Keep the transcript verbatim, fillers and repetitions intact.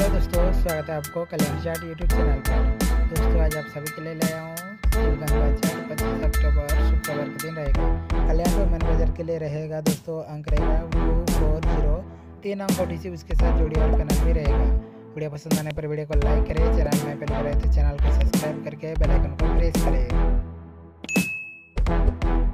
Hello दोस्तों, स्वागत है आपको कल्याण चाट यूट्यूब चैनल पर। दोस्तों आज आप सभी के लिए ले आया हूँ शिवगंगा चाट। पच्चीस अक्टूबर शुक्रवार के दिन रहेगा। कल्याण में मन बाजार के लिए रहेगा दोस्तों। अंक रहेगा टू फोर जीरो तीन अंक ओटी सी, उसके साथ जोड़ी और पैनल भी रहेगा। वीडियो पसंद आने पर वीडियो को लाइक करें। चैनल में पहले रहे तो चैनल को सब्सक्राइब करके बेल आइकन को प्रेस करें।